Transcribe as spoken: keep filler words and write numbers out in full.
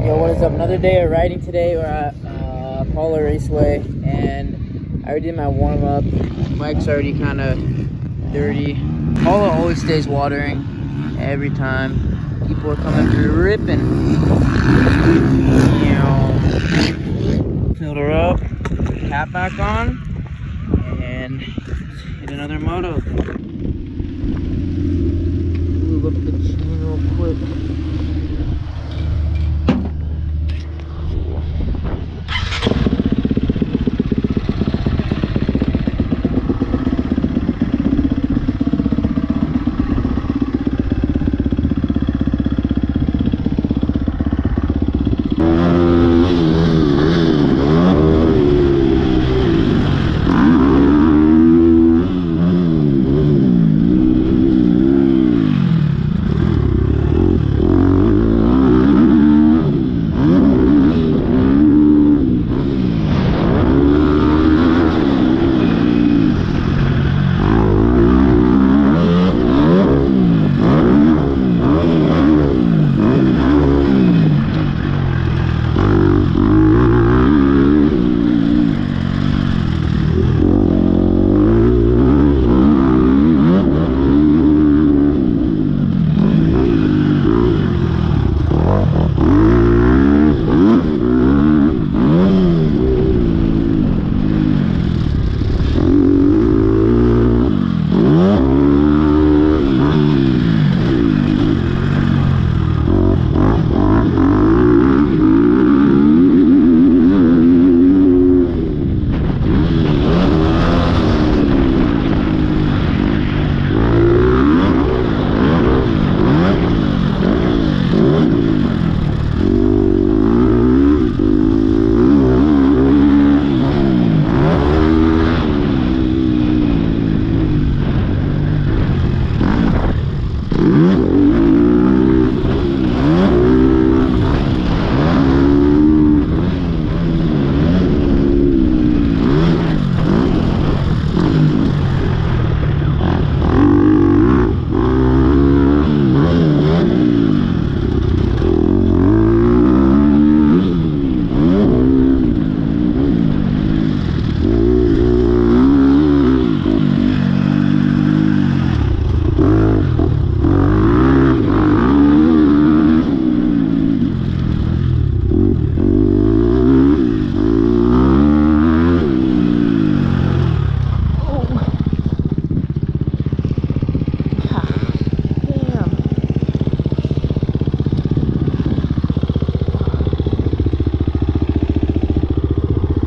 Yo, what is up? Another day of riding today. We're at uh, Apollo Raceway, and I already did my warm up. Bike's already kind of dirty. Apollo always stays watering every time. People are coming through ripping. You know, filled her up, cap back on, and hit another moto. Move up the chain real quick.